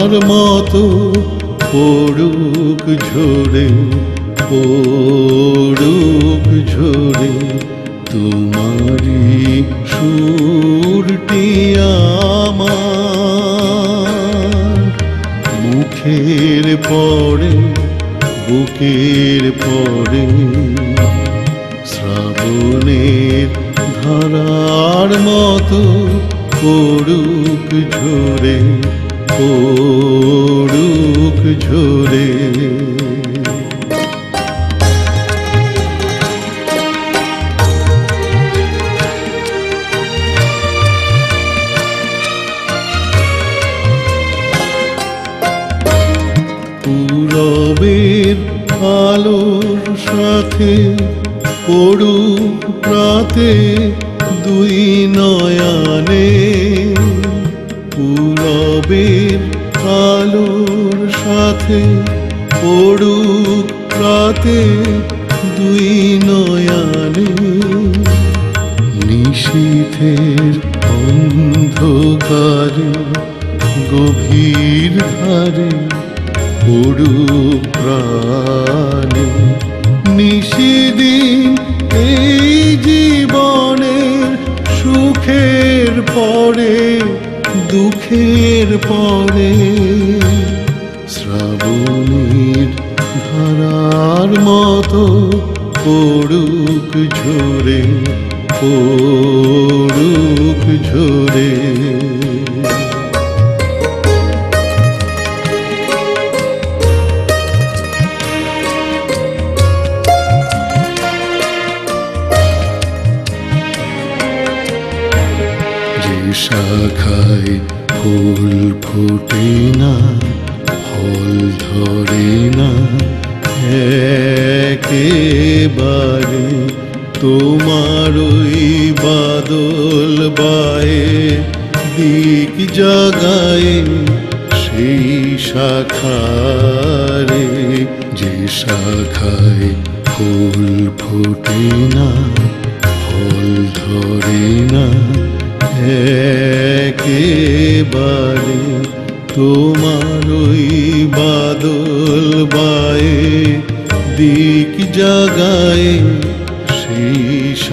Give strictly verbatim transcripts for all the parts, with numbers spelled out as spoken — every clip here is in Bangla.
ধারার মতো পড়ুক ঝরে পড়ুক ঝরে তোমারি সুরটি আমার মুখের পরে বুকের পরে শ্রাবণের ধারার মতো পড়ুক ঝরে পড়ুক ঝরে পূরবের আলোর সাথে পড়ুক প্রাতে দুই নয়নে পূরবের আলোর সাথে পড়ুক প্রাতে দুই নয়নে নিশীথের অন্ধকারে গভীর ধারে পড়ুক প্রাণে নিশিদিন এই জীবনের সুখের পরে দুঃখের পরে শ্রাবণীর ধারার মতো পড়ুক ঝরে পড়ুক ঝরে শাখায় ফুল ফোটে না ফল ধরে না একেবারে তোমার ওই বাদল বায়ে দিক জাগায় সেই শাখারে যে শাখায় ফুল ফোটে না ফল ধরে না একেবারে তোমার ওই বাদল বায়ে দিক জাগায় সেই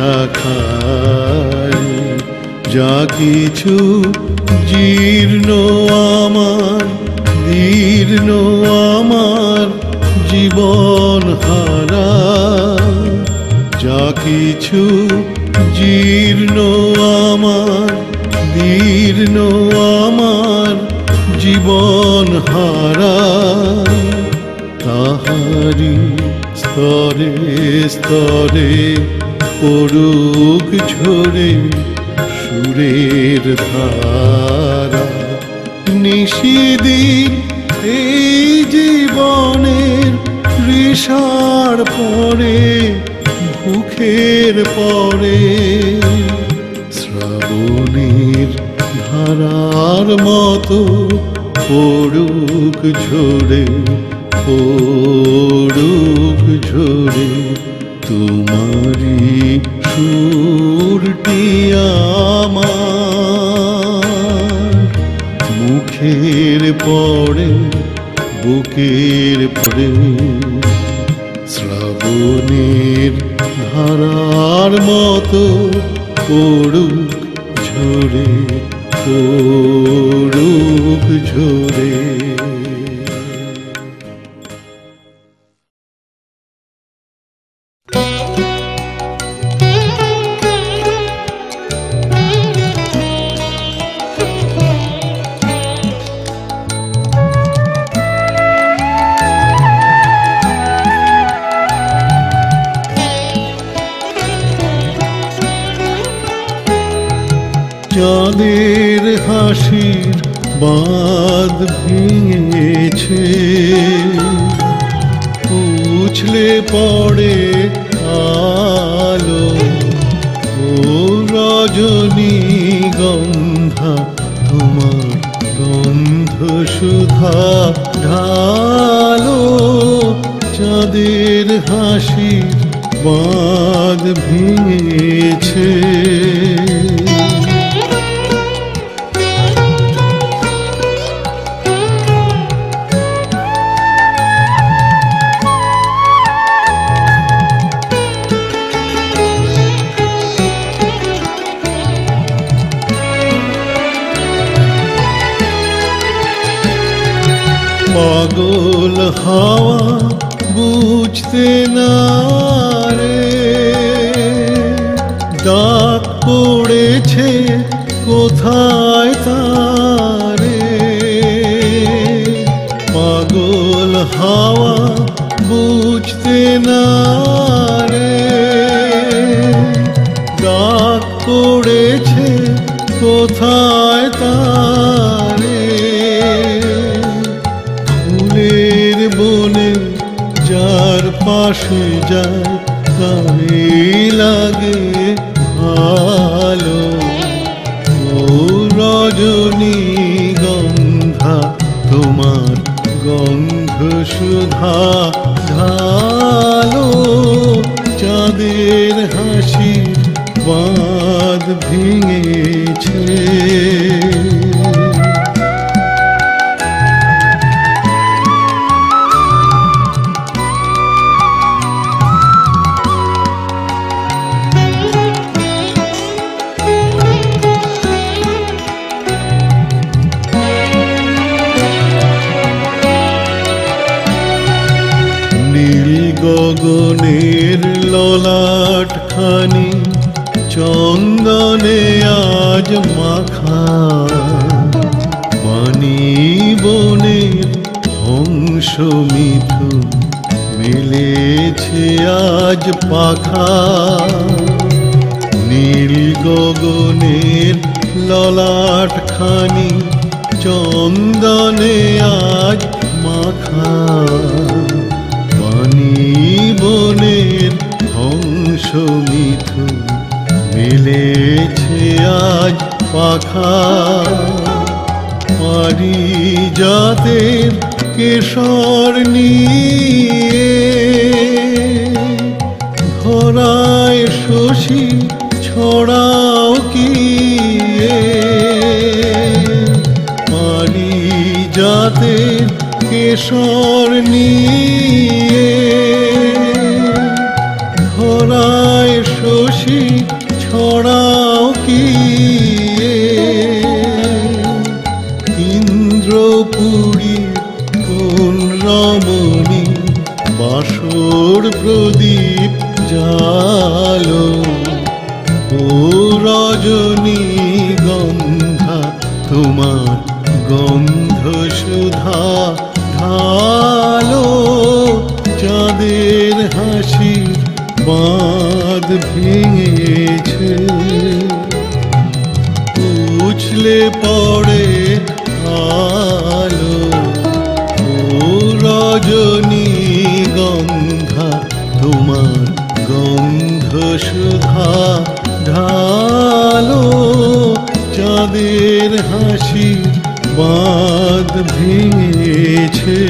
শাখায় যা কিছু জীর্ণ আমার দীর্ণ আমার জীবন হারা যা কিছু জীর্ণ আমার দীর্ণ আমার জীবন হারা তাহারি স্তরে স্তরে পড়ুক ঝরে সুরের ধারা নিশিদিন এই জীবনের ঋষার পরে ভুখের পরে শ্রাবণীর ধারার মতো পড়ুক ঝরে পড়ুক ঝরে তোমারি সুরটি আমার মুখের পরে বুকের পরে শ্রাবণীর ধারার মতো পড়ুক ঝরে পড়ুক ঝরে চাঁদের হাসির বাঁধ ভেঙেছে উছলে পড়ে আলো ও রজনীগন্ধা তোমার গন্ধ সুধা ঢালো চাঁদের হাসির বাঁধ ভেঙেছে হাওয়া বুঝতে না রে, ডাক পড়েছে কোথায় তারে। পাগল হাওয়া বুঝতে না রে, ডাক পড়েছে কোথায় তারে। ফুলের বনে যার পাশে যায় কানে লাগে ভালো। ও রজনী গন্ধা তোমার গন্ধ সুধা ঢালো, চাঁদের হাসির বাঁধ ভেঙেছে। গগনের ললাট খানি চন্দনে আজ মাখা, পানি বনের হংস মিথুন মেলেছে আজ পাখা। নীল গগনের ললাট খানি চন্দনে আজ মাখা, বনের হংস মিথুন মেলেছে আজ পাখা। পারিজাতের কেশর নিয়ে ধরায় শশী ছড়াও কি, পারিজাতের কেশর নিয়ে ধরায় শশী ছড়াও কি। ইন্দ্রপুরী কোন রমণী বাসর প্রদীপ জালো, ও রজনী গন্ধা তোমার গন্ধ সুধা ঢালো, চাঁদের হাসির বাঁধ ভেঙেছে। উছলে পড়ে আলো, ও রজনী গন্ধা তোমার গন্ধ সুধা ঢালো, চাঁদের হাসির বাঁধ ভেঙেছে।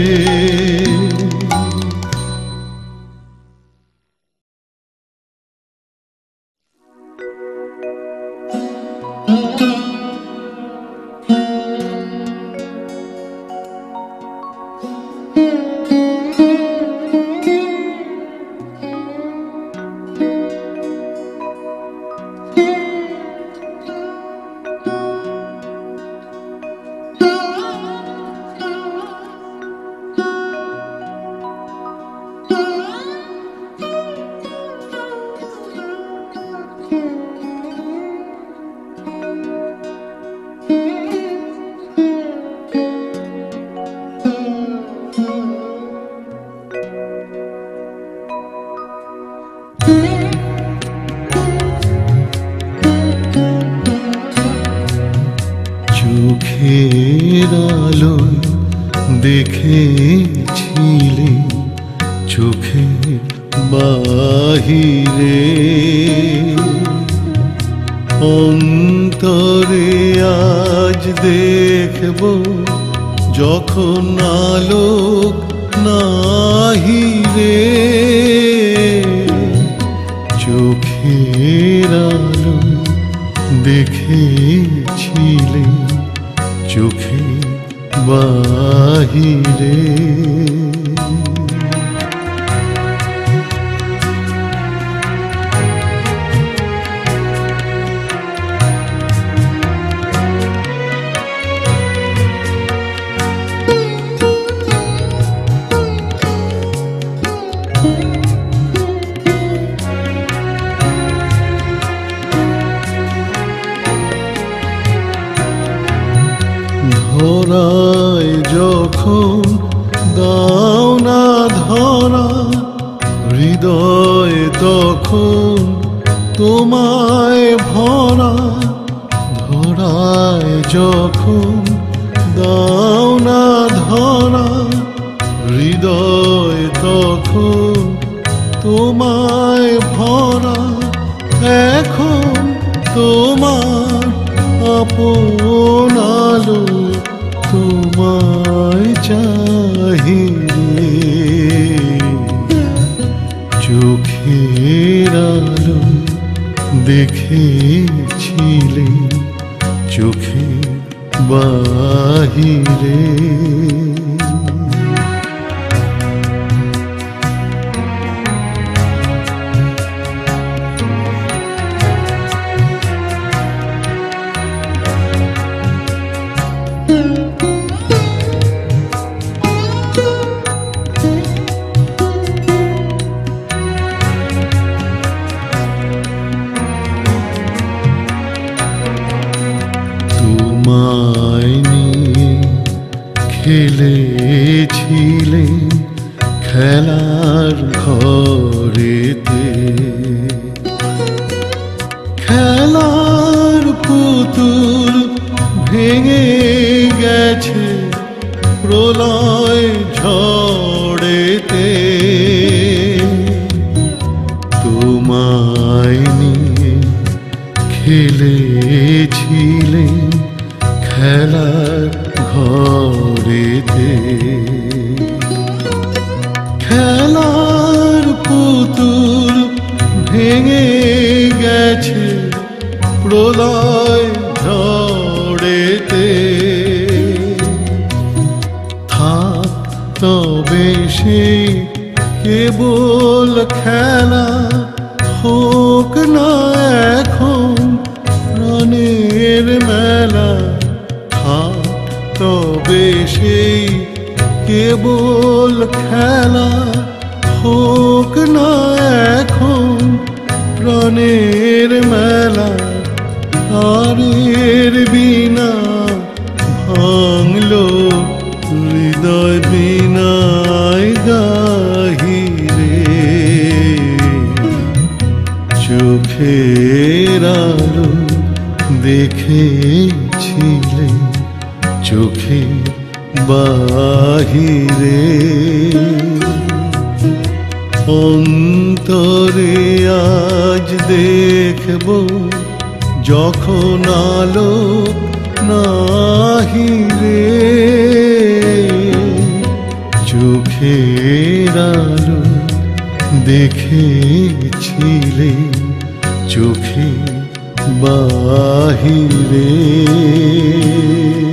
চোখের আলোয় দেখেছিলে চোখের বাহিরে, অন্তরে আজ দেখব যখন আলোক নাহি রে। চোখের আলো দেখেছিলে চোখে বাহিরে, তখন তোমায় ভরা, ধরায় যখন দাও না ধরা, হৃদয় তখন তোমায় ভরা, এখন তোমার আপন আলো তোমায় চাহিরে। চোখের আলো দেখেছিলে চোখে বাহিরে। তোমায় নিয়ে খেলেছিলে খেলার ঘরেতে, খেলার পুতুল ভেঙে গেছে প্রলয় ঝড়েতে। তোমায় নিয়ে খেলেছিলে খেলার ঘরেতে, খেলার পুতুল ভেঙে গেছে প্রলয় ঝড়েতে। থাক তবে সে কেবল খেলা, হোক না এখন প্রাণের মেলা। থাক তবে সেই কেবল খেলা, হোক না এখন প্রাণের মেলা। তারের বিনা ভাঙলো হৃদয় বিনায় গাহিরে। চোখের আলো দেখেছিলে চোখে বাহিরে। অন্তরে আজ দেখব যখন আলো নাহিরে। চোখের আলো দেখেছিলে চোখে বাহিরে।